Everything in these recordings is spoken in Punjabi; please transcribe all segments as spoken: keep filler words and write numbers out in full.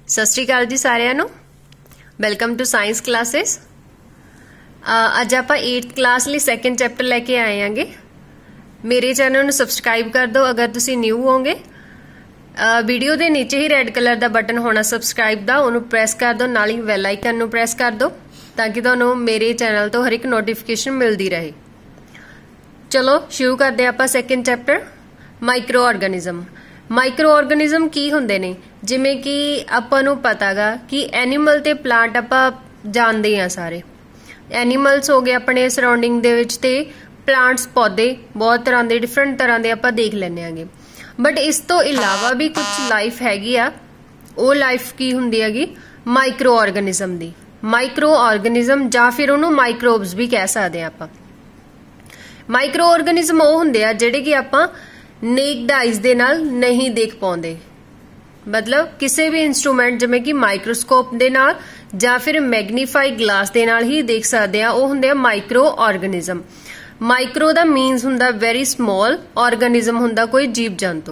सत श्री अकाल जी सारिਆਂ ਨੂੰ वेलकम टू साइंस क्लासेस। ਅੱਜ ਆਪਾਂ एट्थ क्लास ਲਈ ਸੈਕੰਡ ਚੈਪਟਰ ਲੈ ਕੇ ਆਏ ਆਂਗੇ। ਮੇਰੇ ਚੈਨਲ ਨੂੰ ਸਬਸਕ੍ਰਾਈਬ ਕਰ ਦਿਓ ਅਗਰ ਤੁਸੀਂ ਨਿਊ ਹੋਗੇ। ਵੀਡੀਓ ਦੇ ਨੀਚੇ ਹੀ ਰੈੱਡ ਕਲਰ ਦਾ ਬਟਨ ਹੋਣਾ ਸਬਸਕ੍ਰਾਈਬ ਦਾ, ਉਹਨੂੰ ਪ੍ਰੈਸ ਕਰ ਦਿਓ, ਨਾਲ ਹੀ ਬੈਲ ਆਈਕਨ ਨੂੰ ਪ੍ਰੈਸ ਕਰ ਦਿਓ ਤਾਂ ਕਿ ਤੁਹਾਨੂੰ ਮੇਰੇ ਚੈਨਲ ਤੋਂ ਹਰ ਇੱਕ ਨੋਟੀਫਿਕੇਸ਼ਨ ਮਿਲਦੀ ਰਹੇ। ਚਲੋ ਸ਼ੁਰੂ ਕਰਦੇ ਆਪਾਂ second chapter micro organism. Micro organism ਕੀ ਹੁੰਦੇ ਨੇ? ਜਿਵੇਂ ਕਿ ਆਪਾਂ ਨੂੰ ਪਤਾਗਾ ਕਿ ਐਨੀਮਲ ਤੇ ਪਲਾਂਟ ਆਪਾਂ ਜਾਣਦੇ ਆ ਸਾਰੇ। ਐਨੀਮਲਸ ਹੋ ਗਏ ਆਪਣੇ ਸਰਾਊਂਡਿੰਗ ਦੇ ਵਿੱਚ ਤੇ ਪਲਾਂਟਸ ਪੌਦੇ ਬਹੁਤ ਤਰ੍ਹਾਂ ਦੇ ਡਿਫਰੈਂਟ ਤਰ੍ਹਾਂ ਦੇ ਆਪਾਂ ਦੇਖ ਲੈਂਦੇ ਆਂਗੇ। ਬਟ ਇਸ ਤੋਂ ਇਲਾਵਾ ਵੀ ਕੁਝ ਲਾਈਫ ਹੈਗੀ ਆ। ਉਹ ਲਾਈਫ ਕੀ ਹੁੰਦੀ ਹੈਗੀ? ਮਾਈਕਰੋ ਆਰਗੈਨਿਜ਼ਮ ਦੀ। ਮਾਈਕਰੋ ਆਰਗੈਨਿਜ਼ਮ ਜਾਂ ਫਿਰ ਉਹਨੂੰ ਮਾਈਕਰੋਬਸ ਵੀ ਕਹਿ ਸਕਦੇ ਆ ਆਪਾਂ। ਮਾਈਕਰੋ ਆਰਗੈਨਿਜ਼ਮ ਉਹ ਹੁੰਦੇ ਆ ਜਿਹੜੇ ਕਿ ਆਪਾਂ ਨੇਕਡ ਆਈਜ਼ ਦੇ ਨਾਲ ਨਹੀਂ ਦੇਖ ਪਾਉਂਦੇ, ਮਤਲਬ ਕਿਸੇ ਵੀ ਇਨਸਟਰੂਮੈਂਟ ਜਿਵੇਂ ਕਿ ਮਾਈਕਰੋਸਕੋਪ ਦੇ ਨਾਲ ਜਾਂ ਫਿਰ ਮੈਗਨੀਫਾਈ ਗਲਾਸ ਦੇ ਨਾਲ ਹੀ ਦੇਖ ਸਕਦੇ ਆ। ਉਹ ਹੁੰਦੇ ਆ ਮਾਈਕਰੋ ਆਰਗੈਨਿਜ਼ਮ। ਮਾਈਕਰੋ ਦਾ ਮੀਨਸ ਹੁੰਦਾ ਵੈਰੀ ਸਮਾਲ, ਆਰਗੈਨਿਜ਼ਮ ਹੁੰਦਾ ਕੋਈ ਜੀਵ ਜੰਤੂ।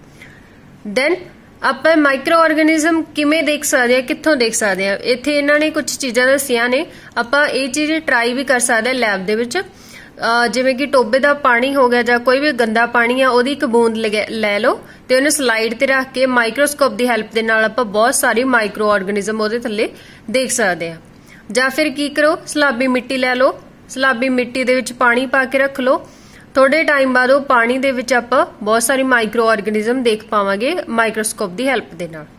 ਦੈਨ ਆਪਾਂ ਮਾਈਕਰੋ ਆਰਗੈਨਿਜ਼ਮ ਕਿਵੇਂ ਦੇਖ ਸਕਦੇ ਆ, ਕਿੱਥੋਂ ਦੇਖ ਸਕਦੇ ਆ? ਇੱਥੇ ਇਹਨਾਂ ਨੇ ਕੁਝ ਚੀਜ਼ਾਂ ਦੱਸੀਆਂ ਨੇ, ਆਪਾਂ ਇਹ ਚੀਜ਼ ਟਰਾਈ ਵੀ ਕਰ ਸਕਦੇ ਆ ਲੈਬ ਦੇ ਵਿੱਚ। ਜਿਵੇਂ ਕਿ ਟੋਬੇ ਦਾ ਪਾਣੀ ਹੋ ਗਿਆ ਜਾਂ ਕੋਈ ਵੀ ਗੰਦਾ ਪਾਣੀ ਆ, ਉਹਦੀ ਇੱਕ ਬੂੰਦ ਲੈ ਲਓ ਤੇ ਉਹਨੂੰ ਸਲਾਈਡ ਤੇ ਰੱਖ ਕੇ ਮਾਈਕਰੋਸਕੋਪ ਦੀ ਹੈਲਪ ਦੇ ਨਾਲ ਆਪਾਂ ਬਹੁਤ ਸਾਰੀ ਮਾਈਕਰੋ ਆਰਗੈਨਿਜ਼ਮ ਉਹਦੇ ਥੱਲੇ ਦੇਖ ਸਕਦੇ ਆ। ਜਾਂ ਫਿਰ ਕੀ ਕਰੋ, ਸਲਾਬੀ ਮਿੱਟੀ ਲੈ ਲਓ, ਸਲਾਬੀ ਮਿੱਟੀ ਦੇ ਵਿੱਚ ਪਾਣੀ ਪਾ ਕੇ ਰੱਖ ਲਓ। ਥੋੜੇ ਟਾਈਮ ਬਾਅਦ ਉਹ ਪਾਣੀ ਦੇ ਵਿੱਚ ਆਪਾਂ ਬਹੁਤ ਸਾਰੀ ਮਾਈਕਰੋ ਆਰਗੈਨਿਜ਼ਮ ਦੇਖ ਪਾਵਾਂਗੇ ਮਾਈਕਰੋਸਕੋਪ ਦੀ ਹੈਲਪ ਦੇ ਨਾਲ।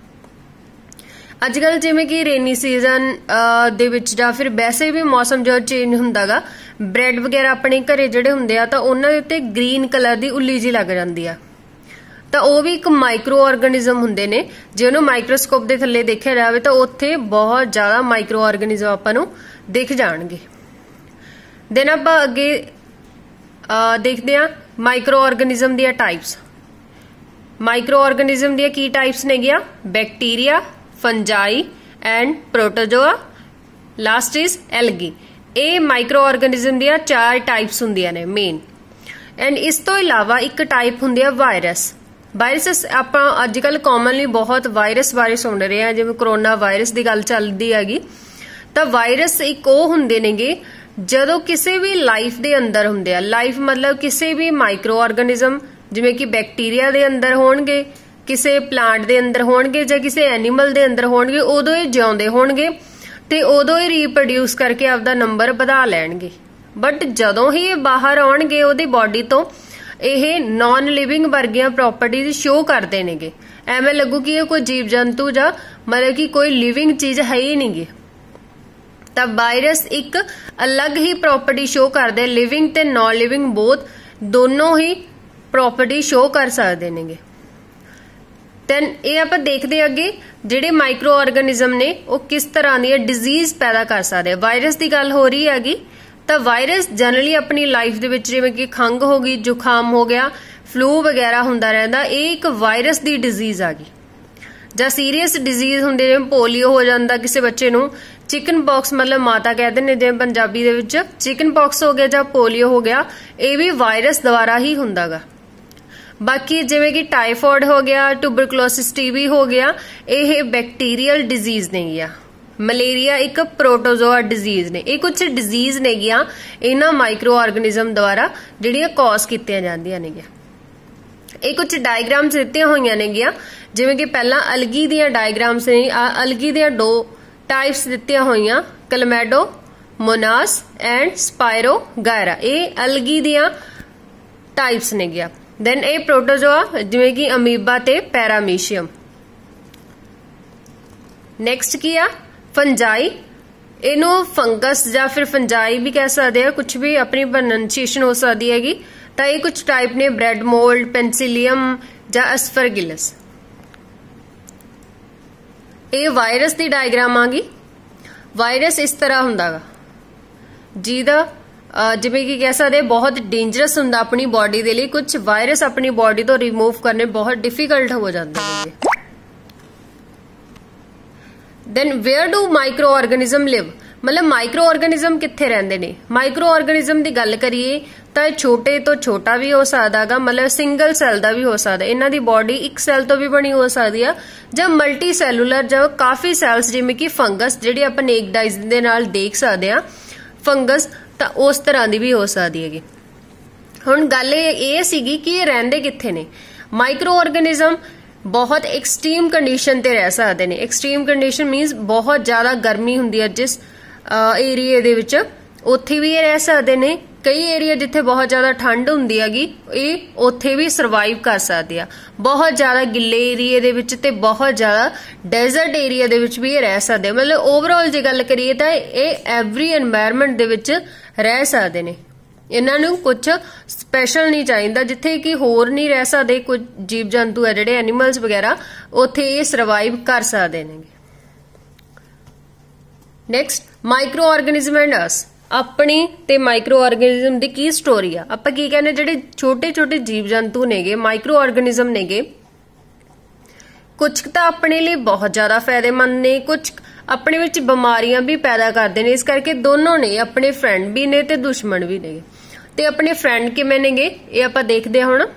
ਅੱਜ ਕੱਲ ਜਿਵੇਂ ਕਿ ਰੇਨੀ ਸੀਜ਼ਨ ਦੇ ਵਿੱਚ ਜਾਂ ਫਿਰ ਵੈਸੇ ਵੀ ਮੌਸਮ ਜਦੋਂ ਚੇਂਜ ਹੁੰਦਾਗਾ, ਬ੍ਰੈਡ ਵਗੈਰਾ ਆਪਣੇ ਘਰੇ ਜਿਹੜੇ ਹੁੰਦੇ ਆ ਤਾਂ ਉਹਨਾਂ ਦੇ ਉੱਤੇ ਗ੍ਰੀਨ ਕਲਰ ਦੀ ਉੱਲੀ ਜੀ ਲੱਗ ਜਾਂਦੀ ਆ, ਤਾਂ ਉਹ ਵੀ ਇੱਕ ਮਾਈਕਰੋ ਆਰਗੈਨਿਜ਼ਮ ਹੁੰਦੇ ਨੇ। ਜੇ ਉਹਨੂੰ ਮਾਈਕਰੋਸਕੋਪ ਦੇ ਥੱਲੇ ਦੇਖਿਆ ਜਾਵੇ ਤਾਂ ਉੱਥੇ ਬਹੁਤ ਜ਼ਿਆਦਾ ਮਾਈਕਰੋ ਆਰਗੈਨਿਜ਼ਮ ਆਪਾਂ ਨੂੰ ਦਿਖ ਜਾਣਗੇ। ਦੈਨ ਆਪਾਂ ਅੱਗੇ ਦੇਖਦੇ ਆ ਮਾਈਕਰੋ ਆਰਗੈਨਿਜ਼ਮ ਦੀਆਂ ਟਾਈਪਸ। ਮਾਈਕਰੋ ਆਰਗੈਨਿਜ਼ਮ ਦੀਆਂ ਕੀ ਟਾਈਪਸ ਨੇਗੀਆਂ? Bacteria, fungi and protozoa, last is algae. ਇਹ ਮਾਈਕਰੋ ਆਰਗੈਨਿਜ਼ਮ ਦੀਆਂ ਚਾਰ ਟਾਈਪਸ ਹੁੰਦੀਆਂ ਨੇ ਮੇਨ। ਐਂਡ ਇਸ ਤੋਂ ਇਲਾਵਾ ਇੱਕ ਟਾਈਪ ਹੁੰਦੀ ਆ ਵਾਇਰਸ। ਵਾਇਰਸ ਆਪਾਂ ਅੱਜ ਕੱਲ ਕਾਮਨਲੀ ਬਹੁਤ ਵਾਇਰਸ ਬਾਰੇ ਸੁਣ ਰਹੇ ਆ, ਜਿਵੇਂ ਕਰੋਨਾ ਵਾਇਰਸ ਦੀ ਗੱਲ ਚੱਲਦੀ ਹੈਗੀ। ਤਾਂ ਵਾਇਰਸ ਇੱਕ ਉਹ ਹੁੰਦੇ ਨੇਗੇ ਜਦੋਂ ਕਿਸੇ ਵੀ ਲਾਈਫ ਦੇ ਅੰਦਰ ਹੁੰਦੇ ਆ। ਲਾਈਫ ਮਤਲਬ ਕਿਸੇ ਵੀ ਮਾਈਕਰੋ ਆਰਗੈਨਿਜ਼ਮ, ਜਿਵੇਂ ਕਿ ਬੈਕਟੀਰੀਆ ਦੇ ਅੰਦਰ ਹੋਣਗੇ, ਕਿਸੇ ਪਲਾਂਟ ਦੇ ਅੰਦਰ ਹੋਣਗੇ ਜਾਂ ਕਿਸੇ ਐਨੀਮਲ ਦੇ ਅੰਦਰ ਹੋਣਗੇ, ਉਦੋਂ ਇਹ ਜਿਉਂਦੇ ਹੋਣਗੇ ਤੇ ਉਦੋਂ ਹੀ ਰੀਪਰੋਡਿਊਸ ਕਰਕੇ ਆਪਦਾ ਨੰਬਰ ਵਧਾ ਲੈਣਗੇ। ਬਟ ਜਦੋਂ ਹੀ ਇਹ ਬਾਹਰ ਆਉਣਗੇ ਉਹਦੀ ਬਾਡੀ ਤੋਂ, ਇਹ ਨਾਨ ਲਿਵਿੰਗ ਵਰਗੀਆਂ ਪ੍ਰੋਪਰਟੀਜ਼ ਸ਼ੋ ਕਰਦੇ ਨੇਗੇ। ਐਵੇਂ ਲੱਗੂ ਕਿ ਇਹ ਕੋਈ ਜੀਵ ਜੰਤੂ ਜਾਂ ਮਤਲਬ ਕਿ ਕੋਈ ਲਿਵਿੰਗ ਚੀਜ਼ ਹੈ ਹੀ ਨਹੀਂਗੀ। ਤਾਂ ਵਾਇਰਸ ਇੱਕ ਅਲੱਗ ਹੀ ਪ੍ਰੋਪਰਟੀ ਸ਼ੋ ਕਰਦੇ, ਲਿਵਿੰਗ ਤੇ ਨਾਨ ਲਿਵਿੰਗ ਬੋਥ ਦੋਨੋਂ ਹੀ ਪ੍ਰੋਪਰਟੀ ਸ਼ੋ ਕਰ ਸਕਦੇ ਨੇਗੇ। ਦੈਨ ਇਹ ਆਪਾਂ ਦੇਖਦੇ ਅੱਗੇ ਜਿਹੜੇ ਮਾਈਕਰੋ ਆਰਗੈਨਿਜ਼ਮ ਨੇ ਉਹ ਕਿਸ ਤਰ੍ਹਾਂ ਦੀ ਡਿਜ਼ੀਜ਼ ਪੈਦਾ ਕਰ ਸਕਦੇ ਆ। ਵਾਇਰਸ ਦੀ ਗੱਲ ਹੋ ਰਹੀ ਹੈਗੀ ਤਾਂ ਵਾਇਰਸ ਜਨਰਲੀ ਆਪਣੀ ਲਾਈਫ ਦੇ ਵਿੱਚ ਜਿਵੇਂ ਕਿ ਖੰਘ ਹੋ ਗਈ, ਜ਼ੁਕਾਮ ਹੋ ਗਿਆ, ਫਲੂ ਵਗੈਰਾ ਹੁੰਦਾ ਰਹਿੰਦਾ, ਇਹ ਇੱਕ ਵਾਇਰਸ ਦੀ ਡਿਜ਼ੀਜ਼ ਆ ਗਈ। ਜਾਂ ਸੀਰੀਅਸ ਡਿਜ਼ੀਜ਼ ਹੁੰਦੇ ਜਿਵੇਂ ਪੋਲੀਓ ਹੋ ਜਾਂਦਾ ਕਿਸੇ ਬੱਚੇ ਨੂੰ, ਚਿਕਨ ਪੌਕਸ ਮਤਲਬ ਮਾਤਾ ਕਹਿੰਦੇ ਨੇ ਜਿਵੇਂ ਪੰਜਾਬੀ ਦੇ ਵਿੱਚ, ਚਿਕਨ ਪੌਕਸ ਹੋ ਗਿਆ ਜਾਂ ਪੋਲੀਓ ਹੋ ਗਿਆ, ਇਹ ਵੀ ਵਾਇਰਸ ਦੁਆਰਾ ਹੀ ਹੁੰਦਾਗਾ। ਬਾਕੀ ਜਿਵੇਂ ਕਿ ਟਾਈਫਾਇਡ ਹੋ ਗਿਆ, ਟੂਬਰਕਲੋਸਿਸ ਟੀਬੀ ਹੋ ਗਿਆ, ਇਹ ਬੈਕਟੀਰੀਅਲ ਡਿਜ਼ੀਜ਼ ਨੇਗੀਆਂ। ਮਲੇਰੀਆ ਇੱਕ ਪ੍ਰੋਟੋਜ਼ੋਆ ਡਿਜ਼ੀਜ਼ ਨੇ। ਇਹ ਕੁਝ ਡਿਜ਼ੀਜ਼ ਨੇਗੀਆਂ ਇਹਨਾਂ ਮਾਈਕਰੋ ਆਰਗੈਨਿਜ਼ਮ ਦੁਆਰਾ ਜਿਹੜੀਆਂ ਕੌਜ਼ ਕੀਤੀਆਂ ਜਾਂਦੀਆਂ ਨੇਗੀਆਂ। ਇਹ ਕੁਝ ਡਾਇਗਰਾਮਸ ਦਿੱਤੀਆਂ ਹੋਈਆਂ ਨੇਗੀਆਂ, ਜਿਵੇਂ ਕਿ ਪਹਿਲਾਂ ਅਲਗੀ ਦੀਆਂ ਡਾਇਗਰਾਮਸ ਨੇ। ਅਲਗੀ ਦੀਆਂ ਦੋ ਟਾਈਪਸ ਦਿੱਤੀਆਂ ਹੋਈਆਂ, ਕਲਮੈਡੋ ਮੋਨਾਸ ਐਂਡ ਸਪਾਇਰੋ ਗਾਇਰਾ। ਇਹ ਅਲਗੀ ਦੀਆਂ ਟਾਈਪਸ ਨੇਗੀਆਂ। ਦੈਨ ਇਹ ਪ੍ਰੋਟੋਜ਼ੋਆ ਜਿਵੇਂ ਕਿ ਅਮੀਬਾ ਤੇ ਪੈਰਾਮੀਸ਼ੀਅਮ। ਨੈਕਸਟ ਕੀ ਆ? ਫੰਜਾਈ। ਇਹਨੂੰ ਫੰਗਸ ਜਾਂ ਫਿਰ ਫੰਜਾਈ ਵੀ ਕਹਿ ਸਕਦੇ ਆ, ਕੁਝ ਵੀ ਆਪਣੀ ਪ੍ਰੋਨਾਂਸੀਏਸ਼ਨ ਹੋ ਸਕਦੀ ਹੈਗੀ। ਤਾਂ ਇਹ ਕੁਝ ਟਾਈਪ ਨੇ, ਬ੍ਰੈਡ ਮੋਲਡ, ਪੈਨਸਿਲੀਅਮ ਜਾਂ ਅਸਪਰਗਿਲਸ। ਇਹ ਵਾਇਰਸ ਦੀ ਡਾਇਗਰਾਮ ਆ ਗਈ। ਵਾਇਰਸ ਇਸ ਤਰ੍ਹਾਂ ਹੁੰਦਾਗਾ ਜਿਹਦਾ ਜਿਵੇਂ ਕਿ ਕਹਿ ਸਕਦੇ ਬਹੁਤ ਡੇਂਜਰਸ ਹੁੰਦਾ ਆਪਣੀ ਬਾਡੀ ਦੇ ਲਈ। ਕੁਝ ਵਾਇਰਸ ਆਪਣੀ ਬਾਡੀ ਤੋਂ ਰਿਮੂਵ ਕਰਨੇ ਬਹੁਤ ਡਿਫਿਕਲਟ ਹੋ ਜਾਂਦੇ ਨੇ। then where do micro organism live, मतलब माइक्रो ऑर्गेनिज्म कित्थे रहिंदे ने। माइक्रो ऑर्गेनिज्म की गल करिए तो छोटे तो छोटा भी हो सकता गा, मतलब सिंगल सैल का भी हो सकता। इन्हां दी बॉडी एक सैल तो भी बनी हो सकती है, ਜਾਂ मल्टी सैलूलर ਜਾਂ काफी सैल्स जिवें कि फंगस जिहड़ी आपां नेकड आइज दे नाल देख सकते हैं फंगस, तो उस तरह की भी हो सकती है। हुण गल ये सीगी कि ये रहिंदे कित्थे ने। माइक्रो ऑर्गेनिज्म बहुत एक्सट्रीम कंडीशन ते रह सकते हैं। एक्सट्रीम कंडीशन मीनस बहुत ज्यादा गर्मी हुंदी है जिस एरिए दे विच, उत्थे भी ये रह सकते हैं। कई एरिया जिथे बहुत ज्यादा ठंड हुंदी हैगी ये उत्थे भी सरवाइव कर सकते हैं। बहुत ज्यादा गिले एरिए दे विच ते बहुत ज्यादा डेजर्ट एरिया दे विच भी ये रह सकते हैं। मतलब ओवरऑल जे गल करिए तो ये एवरी एनवायरमेंट दे विच रह सकते हैं। इन्हां नूं कुछ स्पैशल नहीं चाहिए जिथे कि होर नहीं रह सकते, कुछ जीव जंतु है जिहड़े एनीमल्स वगैरह उत्थे ये सरवाइव कर सकते हैं। Next micro organism and us, अपनी ते माइक्रो ऑर्गेनिज्म की की स्टोरी आ। आपां की कहने जिहड़े छोटे छोटे जीव जंतु नेगे माइक्रो ऑर्गेनिज्म नेगे, कुछ तो अपने लिए बहुत ज्यादा फायदेमंद ने, कुछ अपने विच बीमारियां भी पैदा करते हैं। इस करके दोनों ने अपने फ्रेंड भी ने ते दुश्मन भी ने। ते अपने फ्रेंड किवें नेगे ये आपां देखदे हां हुण।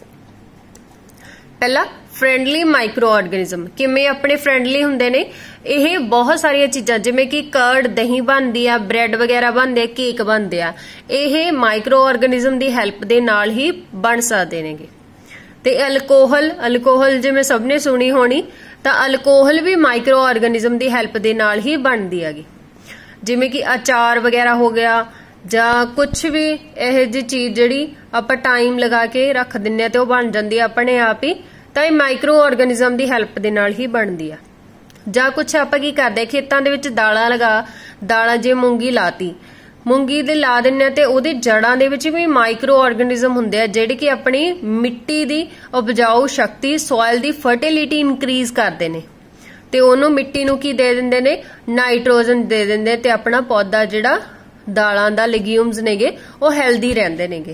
पहला फ्रेंडली माइक्रो ऑर्गेनिज्म किवें अपने फ्रेंडली हुंदे ने। यह बहुत सारिया चीज़ां जिवें कि कर्ड दही बनदी आ, ब्रैड वगैरह बनदे, केक बनदे आ, यह माइक्रो ऑर्गेनिज्म की हैल्प दे नाल ही बन सकदे नेगे। ते अल्कोहल अल्कोहल जिवें सबने सुनी होनी, तो अल्कोहल भी माइक्रो ऑर्गेनिज्म की हैल्प दे नाल ही बनदी हैगी। जिवें कि अचार वगैरह हो गया जां कुछ भी यह जी चीज़ जिहड़ी आपां टाइम लगा के रख दिंदे आ ते ओह बन जांदी आ अपने आप ही, तो यह माइक्रो ऑर्गेनिज्म की हैल्प दे नाल ही बनदी आ। ਜਾਂ कुछ ਆਪਾਂ ਕੀ ਕਰਦੇ ਖੇਤਾਂ ਦੇ ਵਿੱਚ ਦਾਲਾਂ ਲਗਾ ਦਾਲਾਂ ਜੇ ਮੂੰਗੀ ਲਾਤੀ ਮੂੰਗੀ ਦੇ ਲਾ ਦਿੰਨੇ ਤੇ ਉਹਦੇ ਜੜਾਂ ਦੇ ਵਿੱਚ ਵੀ ਮਾਈਕਰੋ ਆਰਗੇਨਿਜ਼ਮ ਹੁੰਦੇ ਆ ਜਿਹੜੇ ਕਿ ਆਪਣੀ ਮਿੱਟੀ ਦੀ ਉਪਜਾਊ ਸ਼ਕਤੀ ਸੋਇਲ ਦੀ ਫਰਟੀਲਿਟੀ ਇਨਕਰੀਜ਼ ਕਰਦੇ ਨੇ ਤੇ ਉਹਨੂੰ ਮਿੱਟੀ ਨੂੰ ਕੀ ਦੇ ਦਿੰਦੇ ਨੇ ਨਾਈਟ੍ਰੋਜਨ ਦੇ ਦਿੰਦੇ ਤੇ ਆਪਣਾ ਪੌਦਾ ਜਿਹੜਾ ਦਾਲਾਂ ਦਾ ਲੈਗਿਊਮਸ ਨੇਗੇ ਉਹ ਹੈਲਦੀ ਰਹਿੰਦੇ ਨੇਗੇ।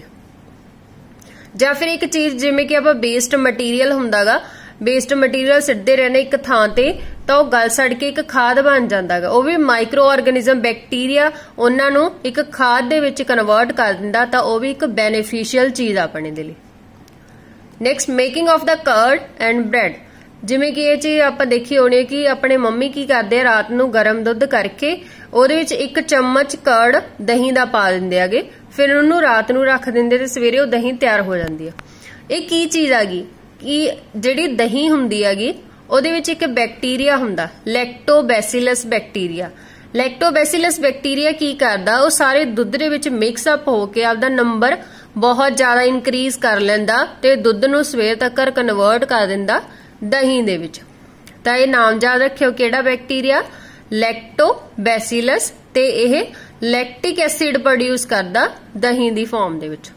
ਜਾਂ ਫਿਰ ਇੱਕ ਚੀਜ਼ ਜਿਵੇਂ ਕਿ ਆਪਾਂ ਵੇਸਟ ਮਟੀਰੀਅਲ ਹੁੰਦਾਗਾ वेस्ट मटीरियल सिੱਟਦੇ रहने एक थां ते तो गल सड़ के एक खाद बन जाता है। वह भी माइक्रो ऑर्गेनिज्म बैक्टीरिया उन्होंने एक खाद दे विच कन्वर्ट कर दिंदा, तो वह भी एक बेनीफिशियल चीज़ अपने दे लई। Next making of the curd and bread, जिवें कि ये चीज़ आप देखी होनी है कि अपने मम्मी की करते हैं रात नूं गर्म दुध करके ਉਹਦੇ ਵਿੱਚ एक चम्मच कर्ड दही का पा दिंदे आगे, फिर उन्होंने रात नूं रख दिंदे ते सवेरे वो दही तैयार हो जाती है। ये की चीज़ आ गई कि जिहड़ी दही हुंदी हैगी ਉਹਦੇ ਵਿੱਚ एक बैक्टीरिया हुंदा लैक्टोबैसिलस बैक्टीरिया। लैक्टोबैसिलस बैक्टीरिया की करदा वो सारे दुध दे विच मिक्स अप होके आपदा नंबर बहुत ज्यादा इनक्रीज कर लैंदा ते दुध नूं सवेर तक कन्वर्ट कर दिंदा दही दे विच। तां ये नाम याद रखियो किहड़ा बैक्टीरिया लैक्टोबैसिलस, ते यह लैक्टिक एसिड प्रोड्यूस करदा दही दी फॉर्म दे विच।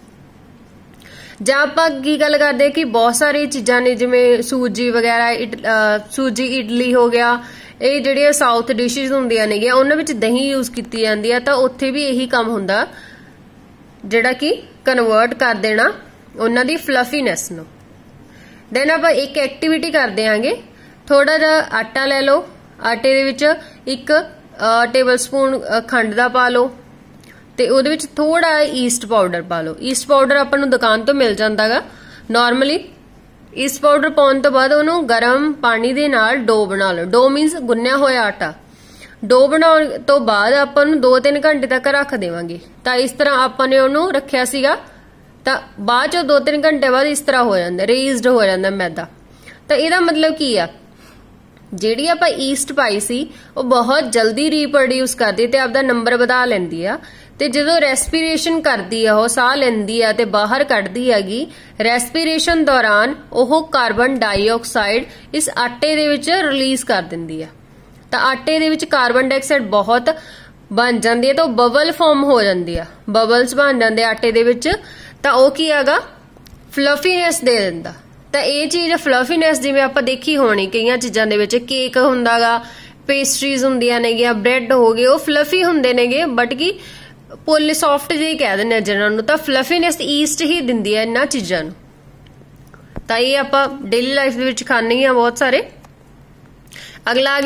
ਜਾਂ ਆਪਾਂ ਕੀ ਗੱਲ ਕਰਦੇ ਕਿ ਬਹੁਤ ਸਾਰੀ ਚੀਜ਼ਾਂ ਨੇ ਜਿਵੇਂ ਸੂਜੀ ਵਗੈਰਾ ਸੂਜੀ ਇਡਲੀ ਹੋ ਗਿਆ, ਇਹ ਜਿਹੜੀਆਂ ਸਾਊਥ ਡਿਸ਼ਿਸ ਹੁੰਦੀਆਂ ਨੇਗੀਆਂ ਉਹਨਾਂ ਵਿੱਚ ਦਹੀਂ ਯੂਜ਼ ਕੀਤੀ ਜਾਂਦੀ ਆ, ਤਾਂ ਉੱਥੇ ਵੀ ਇਹੀ ਕੰਮ ਹੁੰਦਾ ਜਿਹੜਾ ਕਿ ਕਨਵਰਟ ਕਰ ਦੇਣਾ ਉਹਨਾਂ ਦੀ ਫਲਫੀਨੈਸ ਨੂੰ। ਦੈਨ ਆਪਾਂ ਇੱਕ ਐਕਟੀਵਿਟੀ ਕਰਦੇ ਆਂਗੇ, ਥੋੜਾ ਜਿਹਾ ਆਟਾ ਲੈ ਲਓ, ਆਟੇ ਦੇ ਵਿੱਚ ਇੱਕ ਟੇਬਲ ਸਪੂਨ ਖੰਡ ਦਾ ਪਾ ਲਓ ਤੇ ਉਹਦੇ ਵਿੱਚ ਥੋੜਾ ਈਸਟ ਪਾਊਡਰ ਪਾ ਲਓ। ਈਸਟ ਪਾਊਡਰ ਆਪਾਂ ਨੂੰ ਦੁਕਾਨ ਤੋਂ ਮਿਲ ਜਾਂਦਾਗਾ ਨਾਰਮਲੀ। ਈਸਟ ਪਾਊਡਰ ਪਾਉਣ ਤੋਂ ਬਾਅਦ ਉਹਨੂੰ ਗਰਮ ਪਾਣੀ ਦੇ ਨਾਲ ਡੋ ਬਣਾ ਲਓ। ਡੋ ਮੀਨਸ ਗੁੰਨਿਆ ਹੋਇਆ ਆਟਾ। ਡੋ ਬਣਾਉਣ ਤੋਂ ਬਾਅਦ ਆਪਾਂ ਨੂੰ ਦੋ ਤਿੰਨ ਘੰਟੇ ਤੱਕ ਰੱਖ ਦੇਵਾਂਗੇ। ਤਾਂ ਇਸ ਤਰ੍ਹਾਂ ਆਪਾਂ ਨੇ ਉਹਨੂੰ ਰੱਖਿਆ ਸੀਗਾ, ਤਾਂ ਬਾਅਦ ਚੋਂ ਦੋ ਤਿੰਨ ਘੰਟੇ ਬਾਅਦ ਇਸ ਤਰ੍ਹਾਂ ਹੋ ਜਾਂਦਾ, ਰੇਜ਼ਡ ਹੋ ਜਾਂਦਾ ਮੈਦਾ। ਤਾਂ ਇਹਦਾ ਮਤਲਬ ਕੀ ਆ, ਜਿਹੜੀ ਆਪਾਂ ਈਸਟ ਪਾਈ ਸੀ ਉਹ ਬਹੁਤ ਜਲਦੀ ਰੀਪਰੋਡਿਊਸ ਕਰਦੀ ਤੇ ਆਪਦਾ ਨੰਬਰ ਵਧਾ ਲੈਂਦੀ ਆ, ਤੇ ਜਦੋਂ ਰੈਸਪੀਰੇਸ਼ਨ ਕਰਦੀ ਆ ਉਹ ਸਾਹ ਲੈਂਦੀ ਆ ਤੇ ਬਾਹਰ ਕੱਢਦੀ ਹੈਗੀ, ਰੈਸਪੀਰੇਸ਼ਨ ਦੌਰਾਨ ਉਹ ਕਾਰਬਨ ਡਾਈਆਕਸਾਈਡ ਇਸ ਆਟੇ ਦੇ ਵਿੱਚ ਰਿਲੀਜ਼ ਕਰ ਦਿੰਦੀ ਆ। ਤਾਂ ਆਟੇ ਦੇ ਵਿੱਚ ਕਾਰਬਨ ਡਾਈਆਕਸਾਈਡ ਬਹੁਤ ਬਣ ਜਾਂਦੀ ਹੈ, ਤਾਂ ਉਹ ਬਬਲ ਫਾਰਮ ਹੋ ਜਾਂਦੀ ਆ, ਬਬਲਸ ਬਣ ਜਾਂਦੇ ਆਟੇ ਦੇ ਵਿੱਚ। ਤਾਂ ਉਹ ਕੀ ਹੈਗਾ ਫਲਫੀਨੈਸ ਦੇ ਦਿੰਦਾ। ਤਾਂ ਇਹ ਚੀਜ਼ ਫਲਫੀਨੈਸ ਜਿਵੇਂ ਆਪਾਂ ਦੇਖੀ ਹੋਣੀ ਕਈਆਂ ਚੀਜ਼ਾਂ ਦੇ ਵਿੱਚ, ਕੇਕ ਹੁੰਦਾਗਾ, ਪੇਸਟਰੀਜ਼ ਹੁੰਦੀਆਂ ਨੇਗੀਆਂ, ਬ੍ਰੈਡ ਹੋ ਗਏ, ਉਹ ਫਲਫੀ ਹੁੰਦੇ ਨੇਗੇ ਬਟ ਕੀ ਪੋਲੀ ਸੌਫਟ ਜਿਹੀ ਕਹਿ ਦਿੰਦੇ ਆ ਜਿਹਨਾਂ ਨੂੰ। ਤਾਂ ਫਲਫੀਨੈਸ ਈਸਟ ਹੀ ਦਿੰਦੀ ਹੈ ਇਹਨਾਂ ਚੀਜ਼ਾਂ ਨੂੰ। ਤਾਂ ਇਹ ਆਪਾਂ ਡੇਲੀ ਲਾਈਫ ਦੇ ਵਿੱਚ ਖਾਂਦੇ ਆ ਬਹੁਤ ਸਾਰੇ। ਅਗਲਾ ਆ ਗਿਆ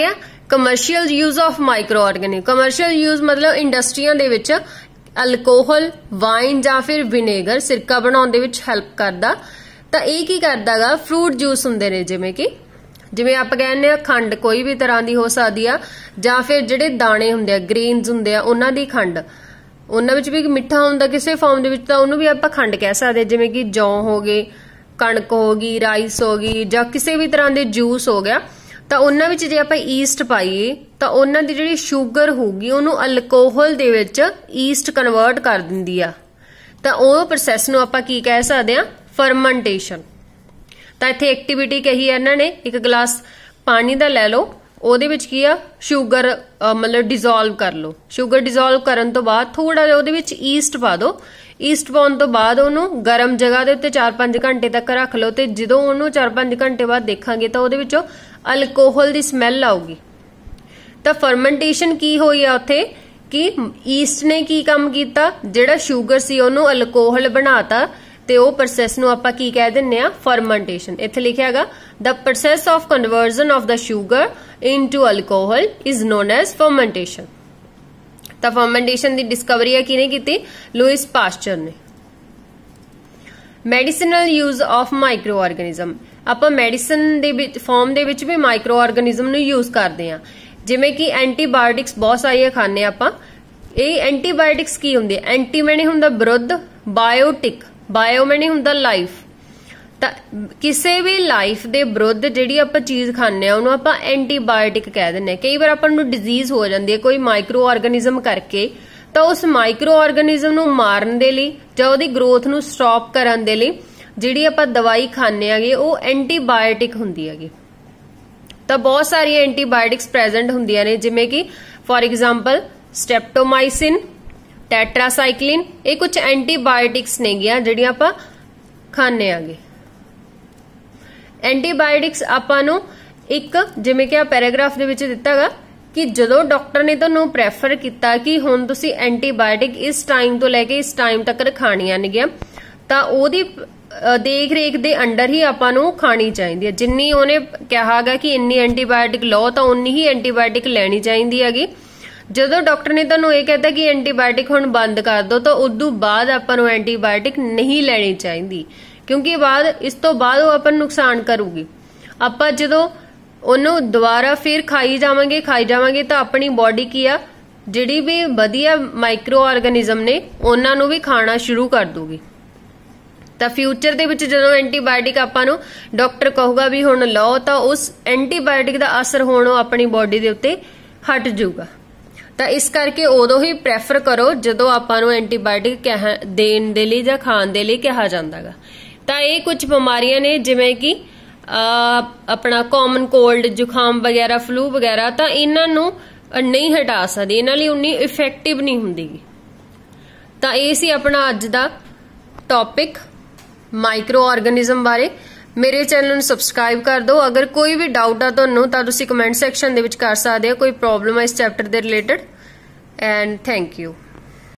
commercial use of micro organism, commercial use मतलब इंडस्ट्रियां दे विच अल्कोहल, वाइन जां फिर विनेगर सिरका बनाउण दे विच हेल्प करदा। तां इह की करदा गा, फ्रूट जूस हुंदे ने जिवें कि जिवें आपां कहने आ खंड कोई भी तरह दी हो सकदी आ, जां फिर जिहड़े दाणे हुंदे आ ग्रेन्स हुंदे आ उन्हां दी खंड, उन्हां विच भी मिठा हुंदा किसी फॉर्म दे विच, तां उहनूं भी आपां खंड कह सकदे। जिवें कि जौ हो गए, कणक हो गई, राइस हो गई, जां किसी भी तरह दे जूस हो गया, ਤਾਂ ਉਹਨਾਂ ਵਿੱਚ ਜੇ ਆਪਾਂ ਈਸਟ ਪਾਈਏ ਤਾਂ ਉਹਨਾਂ ਦੀ ਜਿਹੜੀ ਸ਼ੂਗਰ ਹੋਊਗੀ ਉਹਨੂੰ ਅਲਕੋਹਲ ਦੇ ਵਿੱਚ ਈਸਟ ਕਨਵਰਟ ਕਰ ਦਿੰਦੀ ਆ। ਤਾਂ ਉਹ ਪ੍ਰੋਸੈਸ ਨੂੰ ਆਪਾਂ ਕੀ ਕਹਿ ਸਕਦੇ ਆ, ਫਰਮੈਂਟੇਸ਼ਨ। ਤਾਂ ਇੱਥੇ ਐਕਟੀਵਿਟੀ ਕਹੀ ਹੈ ਇਹਨਾਂ ਨੇ, ਇੱਕ ਗਲਾਸ ਪਾਣੀ ਦਾ ਲੈ ਲਓ, ਉਹਦੇ ਵਿੱਚ ਕੀ ਆ ਸ਼ੂਗਰ ਮਤਲਬ ਡਿਜ਼ੋਲਵ ਕਰ ਲਓ। ਸ਼ੂਗਰ ਡਿਜ਼ੋਲਵ ਕਰਨ ਤੋਂ ਬਾਅਦ ਥੋੜਾ ਜਿਹਾ ਉਹਦੇ ਵਿੱਚ ਈਸਟ ਪਾ ਦਿਓ। ਈਸਟ ਪਾਉਣ ਤੋਂ ਬਾਅਦ ਉਹਨੂੰ ਗਰਮ ਜਗ੍ਹਾ ਦੇ ਉੱਤੇ ਚਾਰ ਪੰਜ ਘੰਟੇ ਤੱਕ ਰੱਖ ਲਓ, ਤੇ ਜਦੋਂ ਉਹਨੂੰ ਚਾਰ ਪੰਜ ਘੰਟੇ ਬਾਅਦ ਦੇਖਾਂਗੇ ਤਾਂ ਉਹਦੇ ਵਿੱਚੋਂ ਅਲਕੋਹਲ ਦੀ ਸਮੈਲ ਆਊਗੀ। ਤਾਂ ਫਰਮੈਂਟੇਸ਼ਨ ਕੀ ਹੋਈ ਆ ਉੱਥੇ ਕਿ ਈਸਟ ਨੇ ਕੀ ਕੰਮ ਕੀਤਾ, ਜਿਹੜਾ ਸ਼ੂਗਰ ਸੀ ਉਹਨੂੰ ਅਲਕੋਹਲ ਬਣਾਤਾ, ਤੇ ਉਹ ਪ੍ਰੋਸੈਸ ਨੂੰ ਆਪਾਂ ਕੀ ਕਹਿ ਦਿੰਨੇ ਆ, ਫਰਮੈਂਟੇਸ਼ਨ। ਇੱਥੇ ਲਿਖਿਆ ਹੈਗਾ the process of conversion of the sugar into alcohol is known as fermentation। ਤਾਂ ਫਰਮੈਂਟੇਸ਼ਨ ਦੀ ਡਿਸਕਵਰੀ ਆ ਕਿਹਨੇ ਕੀਤੀ, ਲੂਇਸ ਪਾਸਚਰ ਨੇ। Medicinal use of micro organism, ਆਪਾਂ ਮੈਡੀਸਨ ਦੇ ਵਿੱਚ ਫਾਰਮ ਦੇ ਵਿੱਚ ਵੀ ਮਾਈਕਰੋ ਆਰਗੈਨਿਜ਼ਮ ਨੂੰ ਯੂਜ਼ ਕਰਦੇ ਆ। ਜਿਵੇਂ ਕਿ ਐਂਟੀਬਾਇਓਟਿਕਸ ਬਹੁਤ ਸਾਰੀਆਂ ਖਾਂਦੇ ਆਪਾਂ। ਇਹ ਐਂਟੀਬਾਇਓਟਿਕਸ ਕੀ ਹੁੰਦੇ, ਐਂਟੀ ਮੈਨੇ ਹੁੰਦਾ ਵਿਰੁੱਧ, ਬਾਇਓਟਿਕ ਬਾਇਓ ਮੈਨੇ ਹੁੰਦਾ ਲਾਈਫ। ਤਾਂ ਕਿਸੇ ਵੀ ਲਾਈਫ ਦੇ ਵਿਰੁੱਧ ਜਿਹੜੀ ਆਪਾਂ ਚੀਜ਼ ਖਾਂਦੇ ਆ ਉਹਨੂੰ ਆਪਾਂ ਐਂਟੀਬਾਇਓਟਿਕ ਕਹਿ ਦਿੰਦੇ ਆ। ਕਈ ਵਾਰ ਆਪਾਂ ਨੂੰ ਡਿਜ਼ੀਜ਼ ਹੋ ਜਾਂਦੀ ਹੈ ਕੋਈ ਮਾਈਕਰੋ ਆਰਗੈਨਿਜ਼ਮ ਕਰਕੇ, ਤਾਂ ਉਸ ਮਾਈਕਰੋ ਆਰਗੈਨਿਜ਼ਮ ਨੂੰ ਮਾਰਨ ਦੇ ਲਈ ਜਾਂ ਉਹਦੀ ਗਰੋਥ ਨੂੰ ਸਟਾਪ ਕਰਨ ਦੇ ਲਈ ਜਿਹੜੀ ਆਪਾਂ ਦਵਾਈ ਖਾਂਦੇ ਆਗੇ ਉਹ ਐਂਟੀਬਾਇਓਟਿਕ ਹੁੰਦੀ ਹੈਗੀ। ਤਾਂ ਬਹੁਤ ਸਾਰੀਆਂ ਐਂਟੀਬਾਇਓਟਿਕਸ ਪ੍ਰੈਜ਼ੈਂਟ ਹੁੰਦੀਆਂ ਨੇ, ਜਿਵੇਂ ਕਿ ਫੋਰ ਐਗਜ਼ਾਮਪਲ ਸਟ੍ਰੈਪਟੋਮਾਈਸਿਨ, ਟੈਟਰਾਸਾਈਕਲਿਨ, ਇਹ ਕੁਝ ਐਂਟੀਬਾਇਓਟਿਕਸ ਨੇਗੀਆਂ ਜਿਹੜੀਆਂ ਆਪਾਂ ਖਾਂਦੇ ਆਗੇ। ਐਂਟੀਬਾਇਓਟਿਕਸ ਆਪਾਂ ਨੂੰ ਇੱਕ ਜਿਵੇਂ ਕਿ ਆ ਪੈਰਾਗ੍ਰਾਫ ਦੇ ਵਿੱਚ ਦਿੱਤਾ ਗਾ ਕਿ ਜਦੋਂ ਡਾਕਟਰ ਨੇ ਤੁਹਾਨੂੰ ਪ੍ਰੈਫਰ ਕੀਤਾ ਕਿ ਹੁਣ ਤੁਸੀਂ ਐਂਟੀਬਾਇਓਟਿਕ ਇਸ ਟਾਈਮ ਤੋਂ ਲੈ ਕੇ ਇਸ ਟਾਈਮ ਤੱਕ ਖਾਣੀਆਂ ਨੇਗੀਆਂ, ਤਾਂ ਉਹਦੀ ਦੇਖ ਰੇਖ ਦੇ ਅੰਡਰ ਹੀ ਆਪਾਂ ਨੂੰ ਖਾਣੀ ਚਾਹੀਦੀ ਹੈ। ਜਿੰਨੀ ਉਹਨੇ ਕਿਹਾਗਾ ਕਿ ਇੰਨੀ ਐਂਟੀਬਾਇਓਟਿਕ ਲਓ ਤਾਂ ਉਨੀ ਹੀ ਐਂਟੀਬਾਇਓਟਿਕ ਲੈਣੀ ਚਾਹੀਦੀ ਹੈਗੀ। ਜਦੋਂ ਡਾਕਟਰ ਨੇ ਤੁਹਾਨੂੰ ਇਹ ਕਹਿਤਾ ਕਿ ਐਂਟੀਬਾਇਓਟਿਕ ਹੁਣ ਬੰਦ ਕਰ ਦਿਓ, ਤਾਂ ਉਦੋਂ ਬਾਅਦ ਆਪਾਂ ਨੂੰ ਐਂਟੀਬਾਇਓਟਿਕ ਨਹੀਂ ਲੈਣੀ ਚਾਹੀਦੀ, ਕਿਉਂਕਿ ਬਾਅਦ ਇਸ ਤੋਂ ਬਾਅਦ ਉਹ ਆਪਾਂ ਨੂੰ ਨੁਕਸਾਨ ਕਰੂਗੀ। ਆਪਾਂ ਜਦੋਂ ਉਹਨੂੰ ਦੁਬਾਰਾ ਫਿਰ ਖਾਈ ਜਾਵਾਂਗੇ ਖਾਈ ਜਾਵਾਂਗੇ ਤਾਂ ਆਪਣੀ ਬੋਡੀ ਕੀ ਆ, ਜਿਹੜੀ ਵੀ ਵਧੀਆ ਮਾਈਕਰੋ ਆਰਗੈਨਿਜ਼ਮ ਨੇ ਉਹਨਾਂ ਨੂੰ ਵੀ ਖਾਣਾ ਸ਼ੁਰੂ ਕਰ ਦੂਗੀ। ਤਾਂ ਫਿਊਚਰ ਦੇ ਵਿੱਚ ਜਦੋਂ ਐਂਟੀਬਾਇਓਟਿਕ ਆਪਾਂ ਨੂੰ ਡਾਕਟਰ ਕਹੂਗਾ ਵੀ ਹੁਣ ਲਓ, ਤਾਂ ਉਸ ਐਂਟੀਬਾਇਓਟਿਕ ਦਾ ਅਸਰ ਹੋਣੋਂ ਆਪਣੀ ਬੋਡੀ ਦੇ ਉੱਤੇ ਹਟ ਜਾਊਗਾ। ਤਾਂ ਇਸ ਕਰਕੇ ਉਦੋਂ ਹੀ ਪ੍ਰੈਫਰ ਕਰੋ ਜਦੋਂ ਆਪਾਂ ਨੂੰ ਐਂਟੀਬਾਇਓਟਿਕ ਦੇਣ ਦੇ ਲਈ ਜਾਂ ਖਾਣ ਦੇ ਲਈ ਕਿਹਾ ਜਾਂਦਾਗਾ। ਤਾਂ ਇਹ ਕੁਝ ਬਿਮਾਰੀਆਂ ਨੇ ਜਿਵੇਂ ਕਿ ਆਪਣਾ ਕਾਮਨ ਕੋਲਡ, ਜ਼ੁਕਾਮ ਵਗੈਰਾ, ਫਲੂ ਵਗੈਰਾ, ਤਾਂ ਇਹਨਾਂ ਨੂੰ ਨਹੀਂ ਹਟਾ ਸਕਦੀ, ਇਹਨਾਂ ਲਈ ਉਨੀ ਇਫੈਕਟਿਵ ਨਹੀਂ ਹੁੰਦੀ। ਤਾਂ ਇਹ ਸੀ ਆਪਣਾ ਅੱਜ ਦਾ ਟੌਪਿਕ ਮਾਈਕਰੋ ਆਰਗੈਨਿਜ਼ਮ ਬਾਰੇ। ਮੇਰੇ ਚੈਨਲ ਨੂੰ ਸਬਸਕ੍ਰਾਈਬ ਕਰ ਦਿਓ। ਅਗਰ ਕੋਈ ਵੀ ਡਾਊਟ ਆ ਤੁਹਾਨੂੰ ਤਾਂ ਤੁਸੀਂ ਕਮੈਂਟ ਸੈਕਸ਼ਨ ਦੇ ਵਿੱਚ ਕਰ ਸਕਦੇ ਹੋ, ਕੋਈ ਪ੍ਰੋਬਲਮ ਹੈ ਇਸ ਚੈਪਟਰ ਦੇ ਰਿਲੇਟਡ। And thank you.